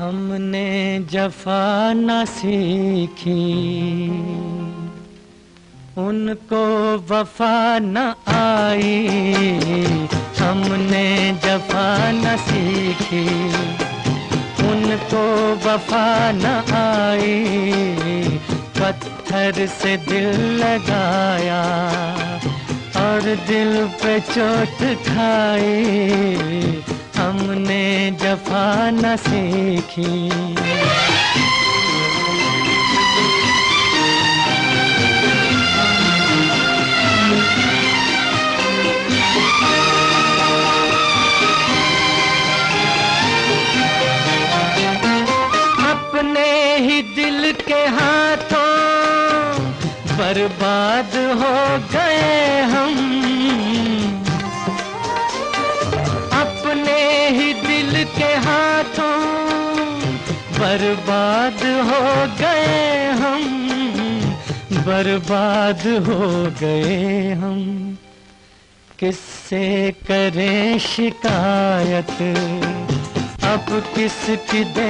हमने जफा न सीखी, उनको वफा न आई। हमने जफा न सीखी, उनको वफा न आई। पत्थर से दिल लगाया और दिल पे चोट खाई। हमने जफा न सीखी। अपने ही दिल के हाथों बर्बाद हो गए हम। अपने ही दिल के हाथों बर्बाद हो गए हम। बर्बाद हो गए हम। किससे करें शिकायत, अब किसकी दे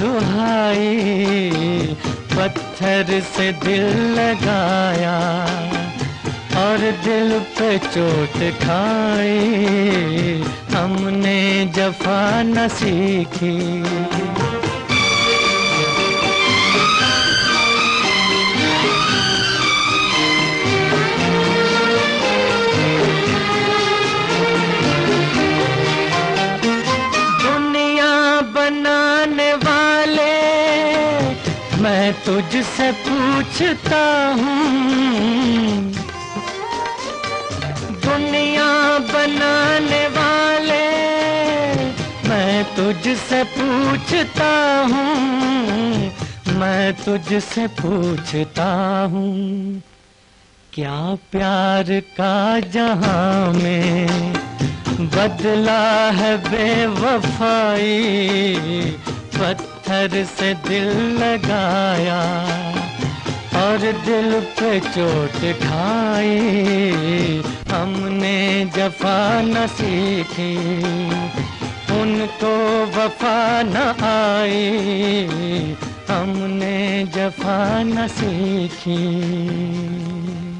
दुहाई। पत्थर से दिल लगाया और दिल पे चोट खाई। हमने जफा न सीखी। बनाने वाले मैं तुझसे पूछता हूँ। दुनिया बनाने वाले मैं तुझसे पूछता हूँ। मैं तुझसे पूछता हूँ, क्या प्यार का जहां में बदला है बेवफाई। पत्थर से दिल लगाया और दिल पे चोट खाई। हमने जफा न सीखी, उनको वफा न आई। हमने जफा न सीखी।